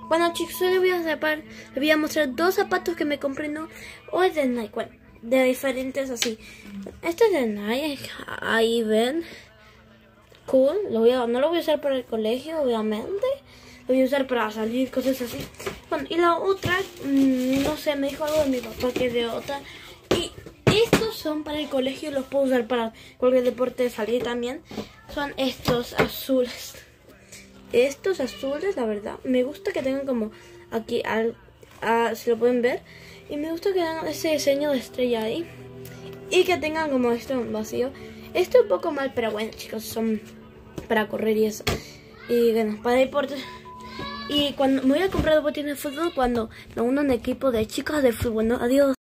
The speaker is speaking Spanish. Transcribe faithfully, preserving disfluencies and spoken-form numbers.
Bueno, chicos, hoy les voy a zapar, les voy a mostrar dos zapatos que me compré, ¿no? Hoy de Nike, bueno, de diferentes así. Este es de Nike, ahí ven. Cool, lo voy a, no lo voy a usar para el colegio, obviamente. Lo voy a usar para salir, cosas así. Bueno, y la otra, mmm, no sé, me dijo algo de mi papá que es de otra. Y estos son para el colegio, los puedo usar para cualquier deporte, salir también. Son estos azules. Estos azules, la verdad, me gusta que tengan como aquí, al, a, si lo pueden ver. Y me gusta que tengan ese diseño de estrella ahí. Y que tengan como esto vacío. Esto es un poco mal, pero bueno, chicos, son para correr y eso. Y bueno, para deportes. Y cuando me voy a comprar botines de fútbol cuando me uno en equipo de chicas de fútbol, ¿no? Adiós.